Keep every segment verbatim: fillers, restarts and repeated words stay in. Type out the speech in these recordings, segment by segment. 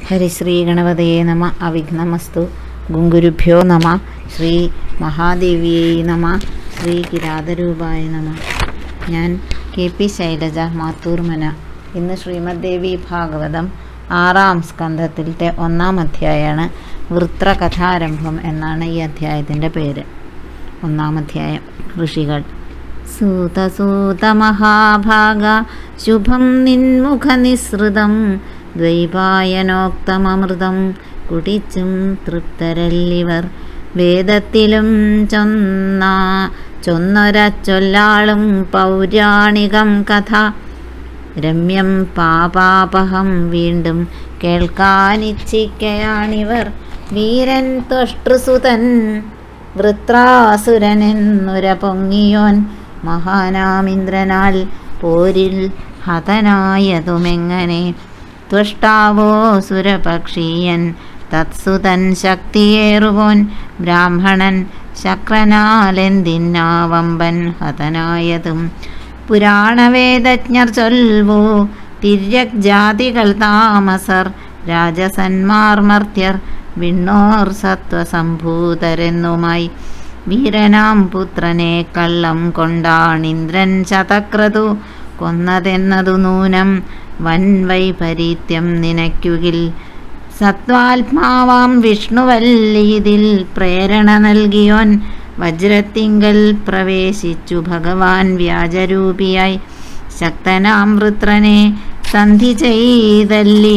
ഹരിശ്രീ ഗണപതയെ നമ. അവിഘ്നമസ്തു. ഗുങ്കുരുഭ്യോ നമ. ശ്രീ മഹാദേവിയെ നമ. ശ്രീ കിരാതരൂപായ നമ. ഞാൻ കെ പി ശൈലജ, മാത്തൂർമന. ഇന്ന് ശ്രീമദ് ദേവി ഭാഗവതം ആറാം സ്കന്ധത്തിലത്തെ ഒന്നാം അധ്യായമാണ്. വൃത്രകഥാരംഭം എന്നാണ് ഈ അധ്യായത്തിൻ്റെ പേര്. ഒന്നാം അധ്യായം. ഋഷികൾ. സൂതസൂത മഹാഭാഗ ശുഭം നിന്മുഖ നിസൃതം ദ്വൈപായനോക്തമമൃതം കുടിച്ചും തൃപ്തരല്ലിവർ. വേദത്തിലും ചൊന്ന ചൊന്നൊര ചൊല്ലാളും പൗരാണികം കഥ രമ്യം പാപാപഹം വീണ്ടും കേൾക്കാനിച്ഛിക്കയാണിവർ. വീരൻ ത്വഷ്ടൃസുതൻ വൃത്രാസുരനെന്നുര പൊങ്ങിയോൻ മഹാനാമിന്ദ്രനാൽ പോരിൽ ഹതനായതുമെങ്ങനെ. ത്വഷ്ടാവോ സുരപക്ഷീയൻ തത്സുതൻ ശക്തിയേറുവോൻ ബ്രാഹ്മണൻ ശക്രനാലെന്തിന്നാവമ്പൻ ഹതനായതും. പുരാണവേദജ്ഞർ ചൊൽവോ തിര്യക് ജാതികൾ താമസർ രാജസന്മാർ മർത്യർ വിണ്ണോർ സത്വസംഭൂതരെന്നുമായി. വീരനാം പുത്രനെ കള്ളം കൊണ്ടാണിന്ദ്രൻ ശതക്രതു കൊന്നതെന്നതു നൂനം വൻ വൈപരീത്യം നിനയ്ക്കുകിൽ. സത്വാത്മാവാം വിഷ്ണുവല്ലീതിൽ പ്രേരണ നൽകിയോൻ വജ്രത്തിങ്കൽ പ്രവേശിച്ചു ഭഗവാൻ വ്യാജരൂപിയായി. ശക്തനാം വൃത്രനെ സന്ധി ചെയ്തല്ലി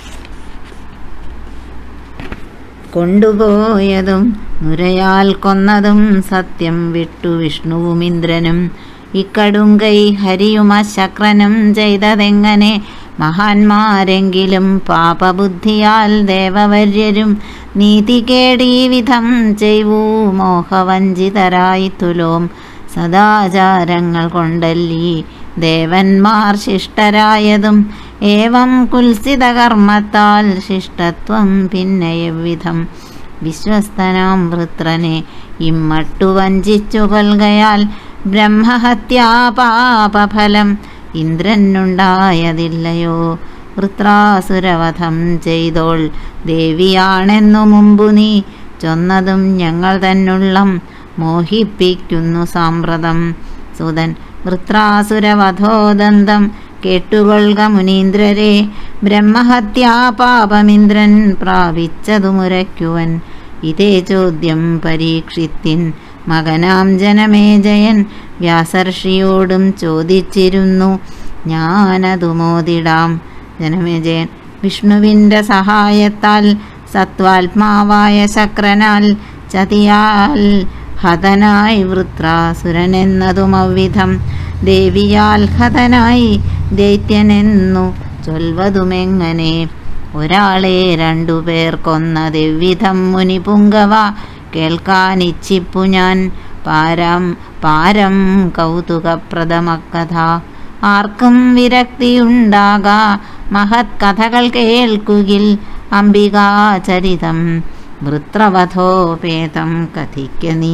കൊണ്ടുപോയതും നുരയാൽ കൊന്നതും സത്യം വിട്ടു വിഷ്ണുവും ഇന്ദ്രനും. ഇക്കടുങ്കൈ ഹരിയുമ ശക്രനും ചെയ്തതെങ്ങനെ മഹാന്മാരെങ്കിലും പാപബുദ്ധിയാൽ ദേവവര്യരും. നീതികേടീ വിധം ചെയ്വൂ മോഹവഞ്ചിതരായി തുലോം. സദാചാരങ്ങൾ കൊണ്ടല്ലീ ദേവന്മാർ ശിഷ്ടരായതും. ഏവം കുൽസിതകർമ്മത്താൽ ശിഷ്ടത്വം പിന്നെ എவ்விധം. വിശ്വസ്തനാം വൃത്രനെ ഇമ്മട്ടു വഞ്ചിച്ചു കൊൽകയാൽ ബ്രഹ്മഹത്യാപാപഫലം ഇന്ദ്രനുണ്ടായതില്ലയോ. വൃത്രാസുരവധം ചെയ്തോൾ ദേവിയാണെന്നു മുമ്പു നീ ചൊന്നതും ഞങ്ങൾ തന്നുള്ളം മോഹിപ്പിക്കുന്നു സാമ്പ്രതം. സുതൻ. വൃത്രാസുരവധോദന്തം കേട്ടുകൊള്ളുക മുനീന്ദ്രരെ. ബ്രഹ്മഹത്യാപാപമിന്ദ്രൻ പ്രാപിച്ചതു മുരയ്ക്കുവൻ. ഇതേ ചോദ്യം പരീക്ഷിത്തിൻ മകനാം ജനമേജയൻ വ്യാസർഷിയോടും ചോദിച്ചിരുന്നു. ഞാനതു മോദിടാം. ജനമേജയൻ. വിഷ്ണുവിൻ്റെ സഹായത്താൽ സത്വാത്മാവായ ശക്രനാൽ ചതിയാൽ ഹതനായി വൃത്രാസുരനെന്നതും അവ്വിധം. ദേവിയാൽ ഹതനായി ദൈത്യനെന്നു ചൊൽവതുമെങ്ങനെ. ഒരാളെ രണ്ടുപേർ കൊന്നതെவ்விധം മുനിപുങ്കവ കേൾക്കാനിച്ഛിപ്പു ഞാൻ. പാരം പാരം കൗതുകപ്രദമക്കഥ. ആർക്കും വിരക്തിയുണ്ടാകാ മഹത് കഥകൾ കേൾക്കുകിൽ. അംബികാചരിതം വൃത്രവധോപേതം കഥിക്ക നീ.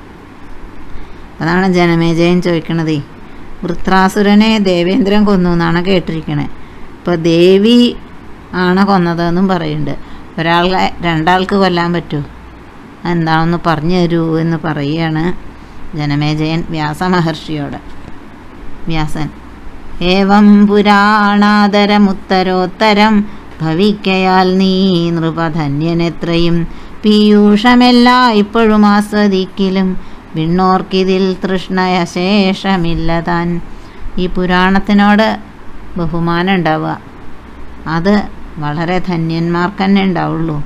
അതാണ് ജനമേജയൻ ചോദിക്കണത്. വൃത്രാസുരനെ ദേവേന്ദ്രൻ കൊന്നു എന്നാണ് കേട്ടിരിക്കണേ. ഇപ്പോൾ ദേവി ആണ് കൊന്നതെന്നും പറയുന്നുണ്ട്. ഒരാളെ രണ്ടാൾക്ക് കൊല്ലാൻ പറ്റുമോ? എന്താണെന്ന് പറഞ്ഞു തരൂ എന്ന് പറയുകയാണ് ജനമേജയൻ വ്യാസമഹർഷിയോട്. വ്യാസൻ. ഏവം പുരാണാദരമുത്തരോത്തരം ഭവിക്കയാൽ നീ നൃപധന്യനെത്രയും. പീയൂഷമെല്ലാ ഇപ്പോഴും ആസ്വദിക്കിലും വിണ്ണോർക്കിതിൽ തൃഷ്ണയശേഷമില്ല താൻ. ഈ പുരാണത്തിനോട് ബഹുമാനം ഉണ്ടാവുക അത് വളരെ ധന്യന്മാർക്ക് തന്നെ ഉണ്ടാവുള്ളൂ.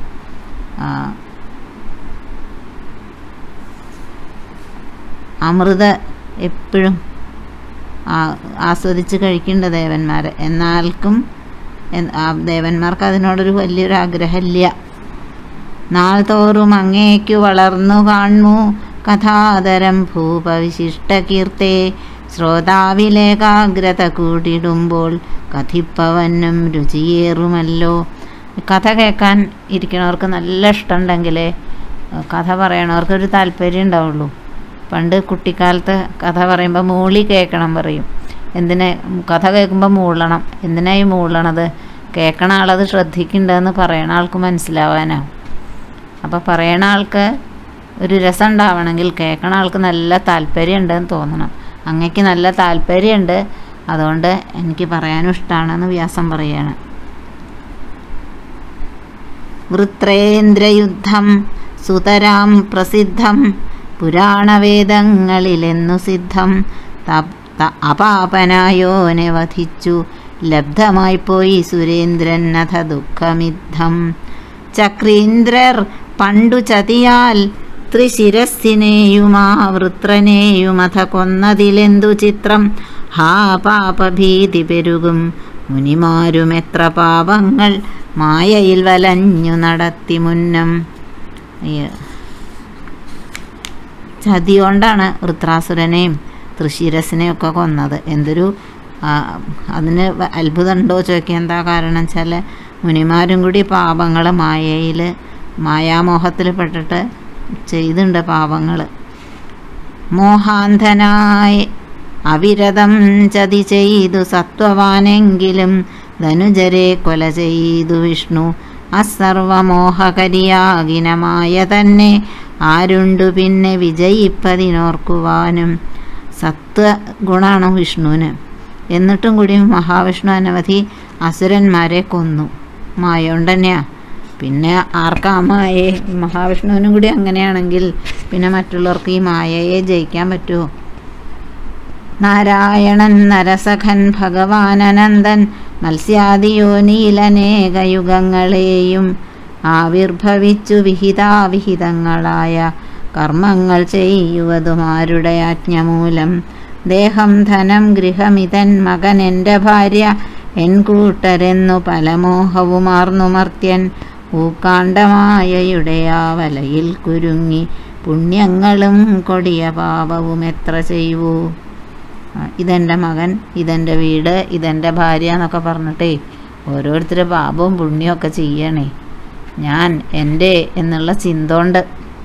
അമൃത എപ്പോഴും ആസ്വദിച്ച് കഴിക്കേണ്ട ദേവന്മാർ. എന്നാൽക്കും ദേവന്മാർക്ക് അതിനോടൊരു വലിയൊരു ആഗ്രഹമില്ല. നാൾ തോറും അങ്ങേക്കു വളർന്നു കാണു കഥാതരം ഭൂപവിശിഷ്ടകീർത്തേ. ശ്രോതാവിലേകാഗ്രത കൂടിടുമ്പോൾ കഥിപ്പവനും രുചിയേറുമല്ലോ. കഥ കേൾക്കാൻ ഇരിക്കണവർക്ക് നല്ല ഇഷ്ടമുണ്ടെങ്കിലേ കഥ പറയണവർക്കൊരു താല്പര്യം ഉണ്ടാവുള്ളൂ. പണ്ട് കുട്ടിക്കാലത്ത് കഥ പറയുമ്പോൾ മൂളി കേൾക്കണം പറയും. എന്തിനെ കഥ കേൾക്കുമ്പോൾ മൂളണം. എന്തിനായി മൂളണത്? കേൾക്കണ ആളത് ശ്രദ്ധിക്കുന്നുണ്ടെന്ന് പറയണ ആൾക്ക് മനസ്സിലാവാനാവും. അപ്പോൾ പറയണ ആൾക്ക് ഒരു രസം ഉണ്ടാവണമെങ്കിൽ കേൾക്കണ ആൾക്ക് നല്ല താല്പര്യം ഉണ്ടെന്ന് തോന്നണം. അങ്ങക്ക് നല്ല താല്പര്യമുണ്ട്, അതുകൊണ്ട് എനിക്ക് പറയാനും ഇഷ്ടമാണെന്ന് വ്യാസം പറയുകയാണ്. വൃത്രേന്ദ്രയുദ്ധം സുതരാം പ്രസിദ്ധം പുരാണവേദങ്ങളിലെന്നു സിദ്ധം. അപാപനായോനെ വധിച്ചു ലബ്ധമായി പോയി സുരേന്ദ്രൻ അഥ ദുഃഖമിദ്ധം. ചക്രീന്ദ്രർ പണ്ടു ചതിയാൽ ത്രിശിരസ്സിനെയുമാ വൃത്രനെയുമഥ കൊന്നതിലെന്തു ചിത്രം. ഹാ പാപഭീതി പെരുകും മുനിമാരും എത്ര പാപങ്ങൾ മായയിൽ വലഞ്ഞു നടത്തി മുന്നം. ചതി കൊണ്ടാണ് വൃത്രാസുരനെയും തൃശിരസിനെയും ഒക്കെ കൊന്നത്. എന്തൊരു അതിന് അത്ഭുതമുണ്ടോ ചോദിക്കുക. എന്താ കാരണം വെച്ചാൽ മുനിമാരും കൂടി പാപങ്ങൾ മായയിൽ മായാമോഹത്തിൽ പെട്ടിട്ട് ചെയ്തിട്ടുണ്ട് പാപങ്ങൾ. മോഹാന്ധനായി അവിരതം ചതി ചെയ്തു സത്വവാനെങ്കിലും ധനുജരെ കൊല ചെയ്തു വിഷ്ണു. അസർവമോഹകരിയാകിനമായ തന്നെ ആരുണ്ടു പിന്നെ വിജയിപ്പതിനോർക്കുവാനും. സത്വഗുണാണ് വിഷ്ണുവിന്. എന്നിട്ടും കൂടി മഹാവിഷ്ണു അനവധി അസുരന്മാരെ കൊന്നു. മായ കൊണ്ട് തന്നെയാണ്. പിന്നെ ആർക്കാ മായയെ, മഹാവിഷ്ണുവിനും കൂടി അങ്ങനെയാണെങ്കിൽ പിന്നെ മറ്റുള്ളവർക്ക് ഈ മായയെ ജയിക്കാൻ പറ്റുമോ? നാരായണൻ നരസഖൻ ഭഗവാൻ അനന്തൻ മത്സ്യാദിയോനിയിലനേകയുഗങ്ങളെയും ആവിർഭവിച്ചു വിഹിതാവിഹിതങ്ങളായ കർമ്മങ്ങൾ ചെയ്യുവതുമാരുടെ ആജ്ഞമൂലം. ദേഹം ധനം ഗൃഹമിതൻ മകൻ എൻ്റെ ഭാര്യ എൻ കൂട്ടരെന്നു പലമോഹവുമാർന്നു മർത്യൻ. ഊക്കാണ്ടമായയുടെ ആ വലയിൽ കുരുങ്ങി പുണ്യങ്ങളും കൊടിയ പാപവും എത്ര ചെയ്യുവൂ. ഇതെൻ്റെ മകൻ, ഇതെൻ്റെ വീട്, ഇതെൻ്റെ ഭാര്യ എന്നൊക്കെ പറഞ്ഞിട്ടേ ഓരോരുത്തരുടെ പാപവും പുണ്യമൊക്കെ ചെയ്യണേ. ഞാൻ എൻ്റെ എന്നുള്ള ചിന്ത കൊണ്ട്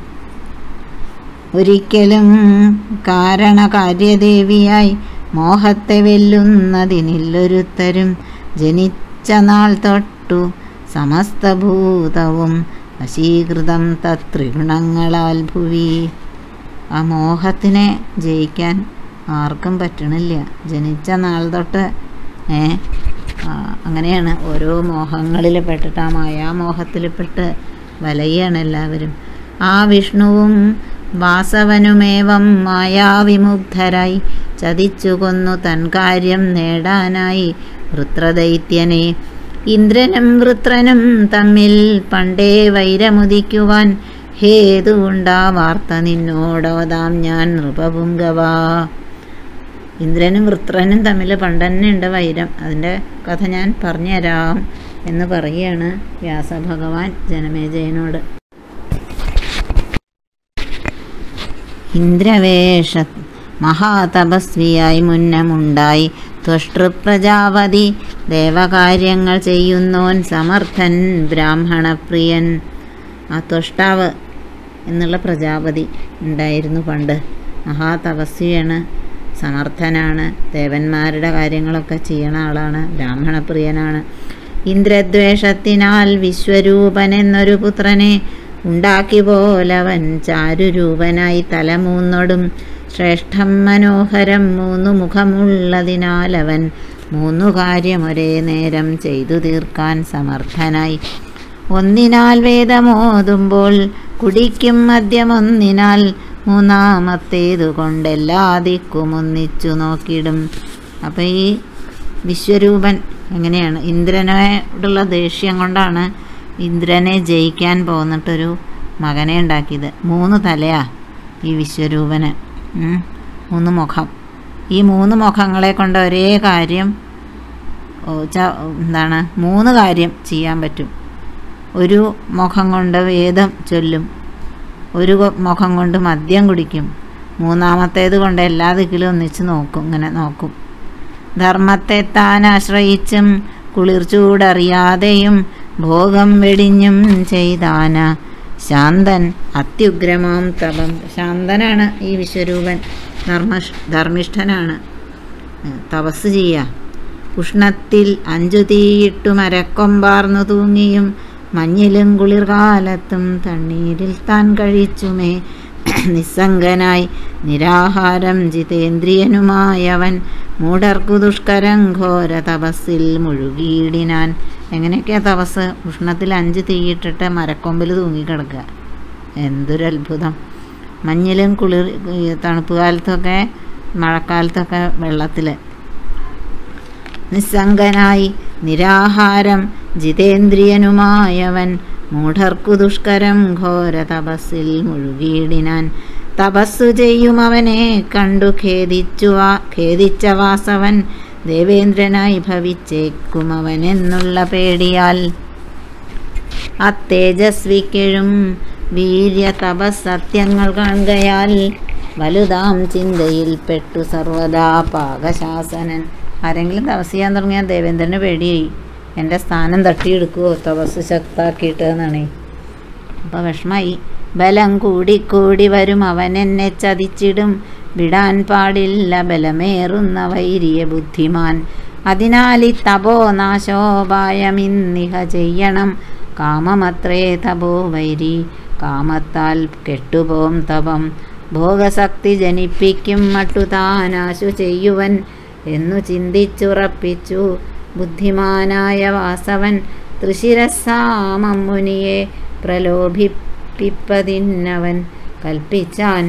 ഒരിക്കലും കാരണകാര്യദേവിയായി മോഹത്തെ വെല്ലുന്നതിനില്ലൊരുത്തരും. ജനിച്ച നാൾ തൊട്ടു സമസ്തഭൂതവും വശീകൃതം തത്രിഗുണങ്ങളാൽ ഭുവി. ആ മോഹത്തിനെ ജയിക്കാൻ ആർക്കും പറ്റണില്ല. ജനിച്ച നാൾ തൊട്ട് ഏ അങ്ങനെയാണ് ഓരോ മോഹങ്ങളിൽ പെട്ടിട്ട് ആ മായാമോഹത്തിൽ പെട്ട് വലയാണ് എല്ലാവരും. ആ വിഷ്ണുവും വാസവനുമേവം മായാവിമുഗ്ധരായി ചതിച്ചു കൊന്നു തൻ കാര്യം നേടാനായി വൃത്രദൈത്യനെ. ഇന്ദ്രനും വൃത്രനും തമ്മിൽ പണ്ടേ വൈരമുദിക്കുവാൻ ഹേതുണ്ടാ വാർത്ത നിന്നോടോതാം ഞാൻ നൃപപുങ്കവാ. ഇന്ദ്രനും വൃത്രനും തമ്മിൽ പണ്ടന്നെ ഉണ്ട് വൈരം. അതിൻ്റെ കഥ ഞാൻ പറഞ്ഞുതരാം എന്ന് പറയുകയാണ് വ്യാസഭഗവാൻ ജനമേജയനോട്. ഇന്ദ്രവേഷ മഹാതപസ്വിയായി മുന്നമുണ്ടായി ത്വഷ്ടൃപ്രജാപതി. ദേവകാര്യങ്ങൾ ചെയ്യുന്നോൻ സമർത്ഥൻ ബ്രാഹ്മണപ്രിയൻ. ആ ത്വഷ്ടാവ് എന്നുള്ള പ്രജാപതി ഉണ്ടായിരുന്നു പണ്ട്. മഹാതപസ്വിയാണ്, സമർത്ഥനാണ്, ദേവന്മാരുടെ കാര്യങ്ങളൊക്കെ ചെയ്യണ ആളാണ്, ബ്രാഹ്മണപ്രിയനാണ്. ഇന്ദ്രദ്വേഷത്തിനാൽ വിശ്വരൂപൻ എന്നൊരു പുത്രനെ ഉണ്ടാക്കി പോലവൻ ചാരുരൂപനായി തലമൂന്നൊടും ശ്രേഷ്ഠം മനോഹരം മൂന്നു മുഖമുള്ളതിനാലവൻ മൂന്നു കാര്യം ഒരേ നേരം ചെയ്തു തീർക്കാൻ സമർത്ഥനായി. ഒന്നിനാൽ വേദമോതുമ്പോൾ കുടിക്കും മദ്യമൊന്നിനാൽ മൂന്നാമത്തേതു കൊണ്ടെല്ലാ ദിക്കും ഒന്നിച്ചു നോക്കിയിടും. അപ്പം ഈ വിശ്വരൂപൻ എങ്ങനെയാണ്? ഇന്ദ്രനോടുള്ള ദേഷ്യം കൊണ്ടാണ് ഇന്ദ്രനെ ജയിക്കാൻ പോന്നിട്ടൊരു മകനെ ഉണ്ടാക്കിയത്. മൂന്ന് തലയാ ഈ വിശ്വരൂപന്, മൂന്ന് മുഖം. ഈ മൂന്ന് മുഖങ്ങളെ കൊണ്ട് ഒരേ കാര്യം എന്താണ് മൂന്ന് കാര്യം ചെയ്യാൻ പറ്റും. ഒരു മുഖം കൊണ്ട് വേദം ചൊല്ലും, ഒരു മുഖം കൊണ്ട് മദ്യം കുടിക്കും, മൂന്നാമത്തേത് കൊണ്ട് എല്ലാ ദിക്കിലും ഒന്നിച്ച് നോക്കും, ഇങ്ങനെ നോക്കും. ധർമ്മത്തെ താൻ ആശ്രയിച്ചും കുളിർച്ചൂടറിയാതെയും ഭോഗം വെടിഞ്ഞും ചെയ്താന ശാന്തൻ അത്യുഗ്രമാം തപം. ശാന്തനാണ് ഈ വിശ്വരൂപൻ, ധർമ്മ ധർമ്മിഷ്ഠനാണ്, തപസ് ചെയ്യുക. ഉഷ്ണത്തിൽ അഞ്ചു തീയിട്ടു മരക്കൊമ്പാർന്നു തൂങ്ങിയും മഞ്ഞിലും കുളിർകാലത്തും തണ്ണീരിൽ താൻ കഴിച്ചുമേ നിസ്സംഗനായി നിരാഹാരം ജിതേന്ദ്രിയനുമായവൻ മൂഢർക്കു ദുഷ്കരം ഘോര തപസ്സിൽ മുഴുകിയിടിനാൻ. എങ്ങനെയൊക്കെയാ തപസ്? ഉഷ്ണത്തിൽ അഞ്ച് തീയിട്ടിട്ട് മരക്കൊമ്പിൽ തൂങ്ങിക്കിടക്കുക. എന്തൊരത്ഭുതം! മഞ്ഞിലും കുളിർ തണുപ്പ് കാലത്തൊക്കെ മഴക്കാലത്തൊക്കെ വെള്ളത്തിൽ നിസ്സംഗനായി നിരാഹാരം ജിതേന്ദ്രിയനുമായവൻ മൂഢർക്കു ദുഷ്കരം ഘോര തപസ്സിൽ മുഴുകിയിടിനാൻ. തപസ്സു ചെയ്യുമവനെ കണ്ടു ഖേദിച്ചു ഖേദിച്ച വാസവൻ ദേവേന്ദ്രനായി ഭവിച്ചേക്കുമവനെന്നുള്ള പേടിയാൽ അത്തേജസ്വിക്കെഴും വീര്യ തപസ്സത്യങ്ങൾ കാണുകയാൽ വലുതാം ചിന്തയിൽ പെട്ടു സർവദാ പാകശാസനൻ. ആരെങ്കിലും തപസ് ചെയ്യാൻ തുടങ്ങിയാൽ ദേവേന്ദ്രന് പേടിയായി, എൻ്റെ സ്ഥാനം തട്ടിയെടുക്കുമോ തപസ് ശക്താക്കിയിട്ട് എന്നാണ്. അപ്പോൾ വിഷമായി. ബലം കൂടിക്കൂടി വരും അവൻ എന്നെ ചതിച്ചിടും, വിടാൻ പാടില്ല ബലമേറുന്ന വൈരിയ ബുദ്ധിമാൻ. അതിനാൽ ഈ തപോ നാശോപായമിന്നിഹ ചെയ്യണം, കാമമത്രേ തപോ വൈരി കാമത്താൽ കെട്ടുപോം തപം. ഭോഗശക്തി ജനിപ്പിക്കും മട്ടുതാനാശു ചെയ്യുവൻ എന്നു ചിന്തിച്ചുറപ്പിച്ചു ബുദ്ധിമാനായ വാസവൻ. തൃശിരസാമം മുനിയെ പ്രലോഭിപ്പിപ്പതിന്നവൻ കൽപ്പിച്ചാൻ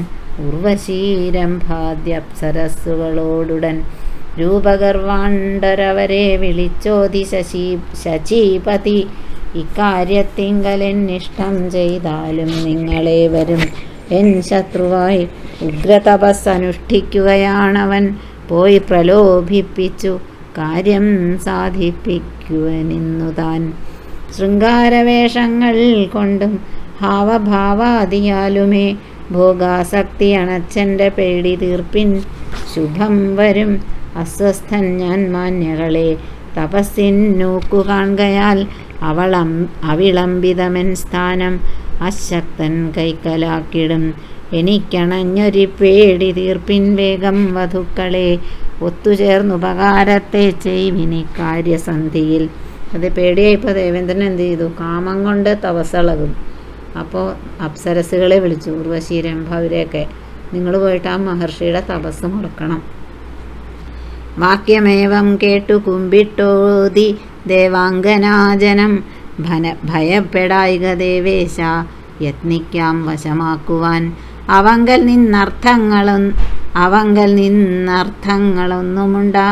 ഉർവശീരംഭാദ്യപ്സരസ്സുകളോടുടൻ. രൂപഗർവാണ്ടരവരെ വിളിച്ചോതി ശശി ശചീപതി ഇക്കാര്യത്തിങ്കലെന്നിഷ്ടം ചെയ്താലും നിങ്ങളേവരും എൻ ശത്രുവായി ഉഗ്രതപസ്സനുഷ്ഠിക്കുകയാണവൻ. പോയി പ്രലോഭിപ്പിച്ചു കാര്യം സാധിപ്പിക്കുവനിന്നു താൻ. ശൃംഗാരവേഷങ്ങൾ കൊണ്ടും ഹാവഭാവാദിയാലുമേ ഭോഗാസക്തി അണച്ചൻ്റെ പേടി തീർപ്പിൻ ശുഭം വരും. അസ്വസ്ഥൻ ഞാൻ മാന്യകളെ തപസ്സിന്നൂക്കു കാണുകയാൽ അവളം അവിളംബിതമെൻ സ്ഥാനം അശക്തൻ കൈക്കലാക്കിടും. എനിക്കണഞ്ഞൊരു പേടി തീർപ്പിൻ വേഗം വധുക്കളെ ഒത്തുചേർന്നുപകാരത്തെ ചെയ്വിനി കാര്യസന്ധിയിൽ. അത് പേടിയായിപ്പോൾ ദേവേന്ദ്രൻ എന്ത് ചെയ്തു? കാമം കൊണ്ട് തപസ്സളകും. അപ്പോൾ അപ്സരസുകളെ വിളിച്ചു, ഉർവശി രംഭ അവരെയൊക്കെ, നിങ്ങൾ പോയിട്ട് ആ മഹർഷിയുടെ തപസ് മുടക്കണം. വാക്യമേവം കേട്ടു കുമ്പിട്ടോതി ദേവാംഗനാജനം. ഭന ഭയപ്പെടായിക ദേവേശ യത്നിക്കാം വശമാക്കുവാൻ. അവങ്കൽ നിന്നർത്ഥങ്ങളും അവങ്കൽ നിന്നർത്ഥങ്ങളൊന്നുമുണ്ടാ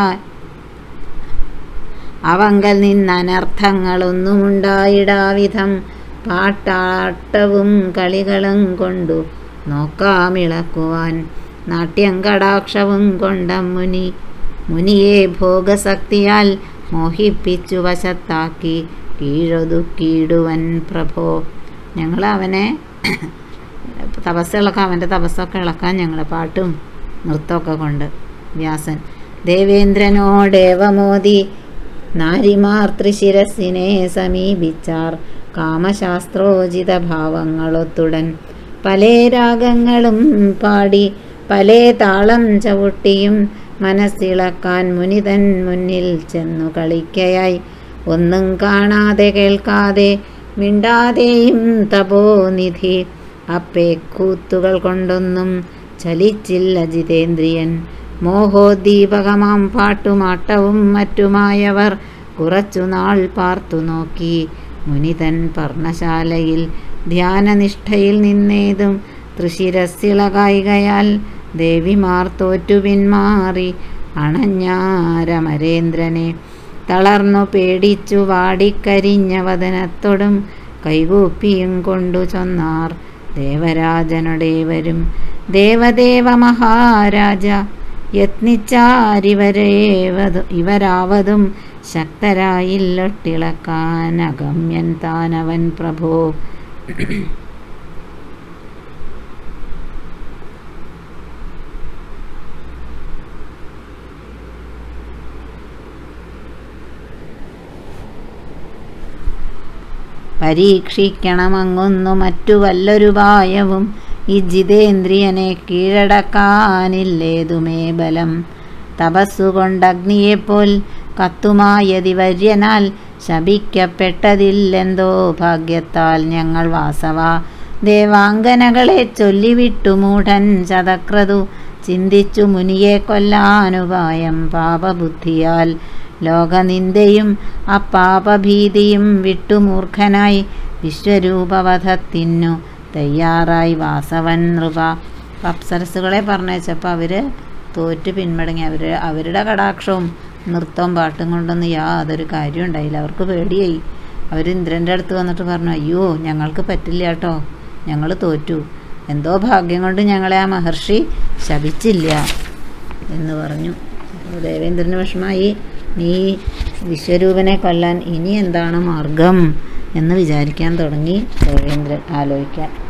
അവങ്കൽ നിന്നനർത്ഥങ്ങളൊന്നുമുണ്ടായിടാവിധം പാട്ടാട്ടവും കളികളും കൊണ്ടു നോക്കാമിളക്കുവാൻ. നാട്യം കടാക്ഷവും കൊണ്ട മുനി മുനിയെ ഭോഗശക്തിയാൽ മോഹിപ്പിച്ചു വശത്താക്കി കീഴൊതുക്കിയിടുവൻ പ്രഭോ. ഞങ്ങൾ അവനെ തപസ് ഇളക്കാൻ, അവൻ്റെ തപസ്സൊക്കെ ഇളക്കാൻ ഞങ്ങൾ പാട്ടും നൃത്തമൊക്കെ കൊണ്ട്. വ്യാസൻ ദേവേന്ദ്രനോടേവമോദി നാരിമാർ ത്രിശിരസിനെ സമീപിച്ചാർ കാമശാസ്ത്രോചിത ഭാവങ്ങളൊത്തുടൻ. പലേ രാഗങ്ങളും പാടി പലേ താളം ചവിട്ടിയും മനസ്സിളക്കാൻ മുനിതൻ മുന്നിൽ ചെന്നു കളിക്കയായി. ഒന്നും കാണാതെ കേൾക്കാതെ മിണ്ടാതെയും തപോനിധി അപ്പേ കൂത്തുകൾ കൊണ്ടൊന്നും ചലിച്ചില്ല ജിതേന്ദ്രിയൻ. മോഹോദ്ദീപകമാം പാട്ടുമാട്ടവും മറ്റുമായവർ കുറച്ചുനാൾ പാർത്തു നോക്കി. മുനിതൻ പർണശാലയിൽ ധ്യാനനിഷ്ഠയിൽ നിന്നേതും തൃശിരസ്സിളകായികയാൽ ദേവിമാർ തോറ്റു പിന്മാറി അണഞ്ഞാരമരേന്ദ്രനെ. തളർന്നു പേടിച്ചു വാടിക്കരിഞ്ഞ വദനത്തോടും കൈകൂപ്പിയും കൊണ്ടു ചൊന്നാർ ദേവരാജനുടേവരും. ദേവദേവ മഹാരാജ യത്നിച്ചാരിവരേവതു ഇവരാവതും ശക്തരായില്ലൊട്ടിളക്കാൻ അഗമ്യൻ താനവൻ പ്രഭോ. പരീക്ഷിക്കണമങ്ങൊന്നു മറ്റു വല്ലൊരുപായവും ഈ ജിതേന്ദ്രിയനെ കീഴടക്കാനില്ലേതുമേ ബലം. തപസ്സുകൊണ്ടഗ്നിയെപ്പോൽ കത്തുമായതിവര്യനാൽ ശപിക്കപ്പെട്ടതില്ലെന്തോ ഭാഗ്യത്താൽ ഞങ്ങൾ വാസവ. ദേവാംഗനകളെ ചൊല്ലിവിട്ടു മൂഢൻ ശതക്രതു ചിന്തിച്ചു മുനിയെ കൊല്ലാനുപായം പാപബുദ്ധിയാൽ. ലോകനിന്ദയും അപ്പാപഭീതിയും വിട്ടുമൂർഖനായി വിശ്വരൂപവധത്തിനു തയ്യാറായി വാസവൻ നൃപ. അപ്സരസുകളെ പറഞ്ഞയച്ചപ്പോൾ അവർ തോറ്റ് പിന്മടങ്ങി. അവർ അവരുടെ കടാക്ഷവും നൃത്തവും പാട്ടും കൊണ്ടൊന്നും യാതൊരു കാര്യം ഉണ്ടായില്ല. അവർക്ക് പേടിയായി. അവർ ഇന്ദ്രൻ്റെ അടുത്ത് വന്നിട്ട് പറഞ്ഞു, അയ്യോ ഞങ്ങൾക്ക് പറ്റില്ല കേട്ടോ, ഞങ്ങൾ തോറ്റു. എന്തോ ഭാഗ്യം കൊണ്ട് ഞങ്ങളെ ആ മഹർഷി ശപിച്ചില്ല എന്ന് പറഞ്ഞു. ദേവേന്ദ്രന് വിഷമായി. നീ വിശ്വരൂപനെ കൊല്ലാൻ ഇനി എന്താണ് മാർഗം എന്ന് വിചാരിക്കാൻ തുടങ്ങി ദേവേന്ദ്രൻ, ആലോചിക്കാൻ.